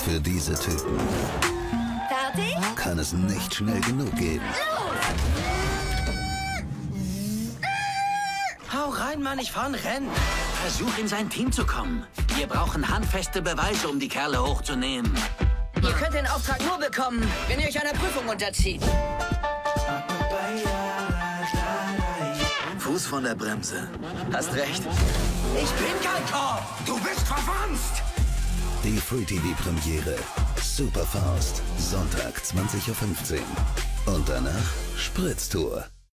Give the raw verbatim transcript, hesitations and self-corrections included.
Für diese Typen Fertig? kann es nicht schnell genug gehen. Hau rein, Mann, ich fahr ein Rennen. Versuch, in sein Team zu kommen. Wir brauchen handfeste Beweise, um die Kerle hochzunehmen. Ihr könnt den Auftrag nur bekommen, wenn ihr euch einer Prüfung unterzieht. Fuß von der Bremse. Hast recht. Ich bin kein Korb. Du bist verwandt. Die Free-T V-Premiere. Superfast. Sonntag, zwanzig Uhr fünfzehn. Und danach Spritztour.